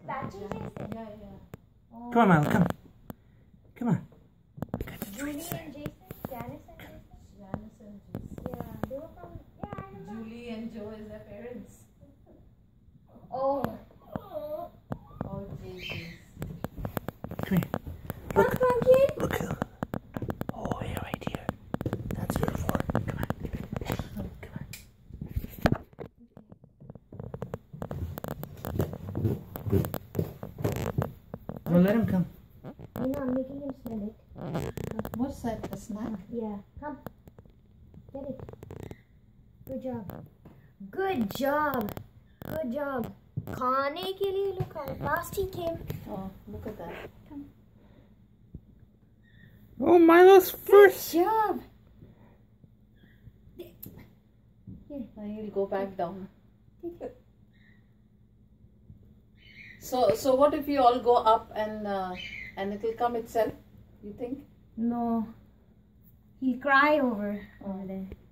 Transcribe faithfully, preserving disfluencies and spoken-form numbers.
Patchy Jason? Yeah, yeah. Oh. Come on, Milo, come. Come on. Julie and Jason? Janice and Jason? Janice and Jason. Yeah, they were from. Yeah, I remember. Julie and Joe is their parents. Oh. Oh, Jesus. Come here. Look, Pumpkin. Look who. Oh, yeah, right here. That's your fort. Come on. Come on. Well, let him come. I know, I'm making him smell it. What's that? A snack? Yeah, come. Get it. Good job. Good job. Good job. खाने के लिए look how fast he came. Oh, look at that. Come. Oh, Milo's first. Good job. Now he'll go back down. So, so what if you all go up and uh, and it will come itself? You think? No. He'll cry over over there.